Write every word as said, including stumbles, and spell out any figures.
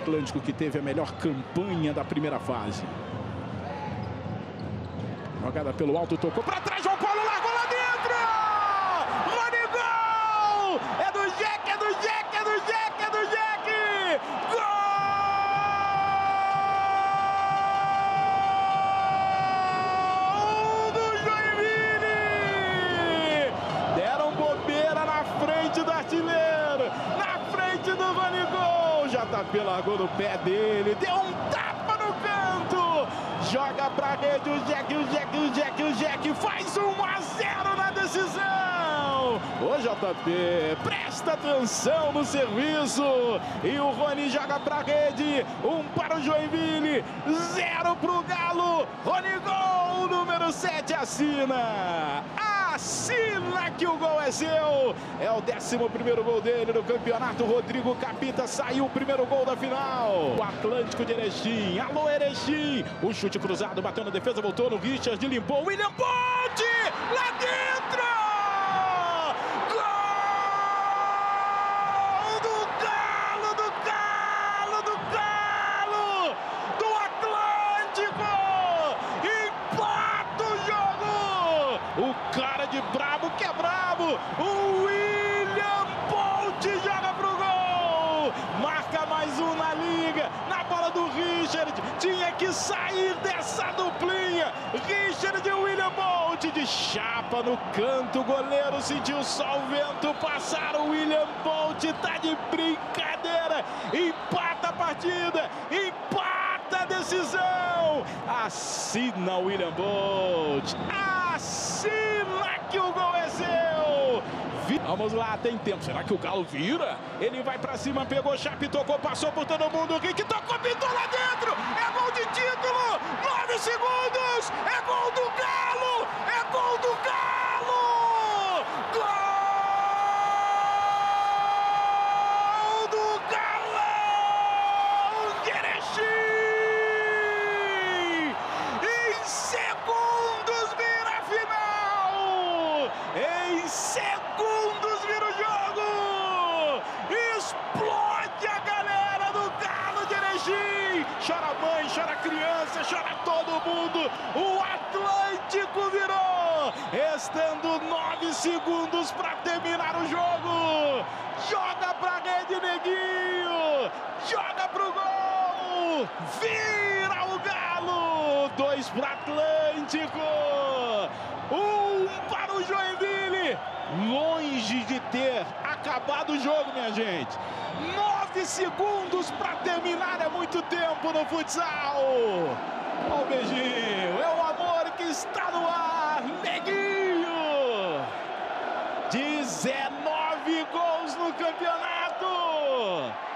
Atlântico, que teve a melhor campanha da primeira fase. Jogada pelo alto, tocou para trás, João Paulo largou lá dentro! Rony, gol! É do Jack, é do Jack, é do Jack, é do Jack! Gol do Joinville! Deram bobeira na frente do artilheiro, na frente do Rony, gol! J P largou no pé dele, deu um tapa no canto! Joga pra rede o Jack, o Jack, o Jack, o Jack faz um a zero na decisão. Ô J P, presta atenção no serviço. E o Rony joga pra rede, um para o Joinville, zero pro Galo. Rony, gol, número sete assina. Assina que o gol é seu. É o décimo primeiro gol dele no campeonato. Rodrigo Capita saiu o primeiro gol da final. O Atlântico de Erechim. Alô, Erechim. O chute cruzado, bateu na defesa, voltou no Richard, limpou. William Bolt lá dentro. Gol do Galo, do Galo, do Galo, do Atlântico. Empata o jogo. O cara de brabo que é brabo, o William Bolt joga pro gol, marca mais um na liga, na bola do Richard, tinha que sair dessa duplinha, Richard e William Bolt de chapa no canto, o goleiro sentiu só o vento passar, o William Bolt tá de brincadeira, empata a partida, empata a decisão, assina o William Bolt, assina que o gol é seu. Vamos lá, tem tempo. Será que o Galo vira? Ele vai pra cima, pegou chapa, tocou, passou por todo mundo. Rick tocou, pintou lá dentro. É gol de título. Nove segundos. É gol do Galo. É gol do Galo. Gol do Galão de Erechim. Em segundos vira a final. Em segundos vira o jogo. Explode a galera do Galo de Erechim. Chora mãe, chora criança, chora todo mundo. O Atlântico virou. Restando nove segundos para terminar o jogo. Joga pra rede, Neguinho. Joga pro gol. Vira o Galo. Dois para Atlântico. Um para o Joinville. Longe de ter acabado o jogo, minha gente. Nove segundos para terminar é muito tempo no futsal. Ó o beijinho. É o amor que está no ar. Neguinho. dezenove gols no campeonato.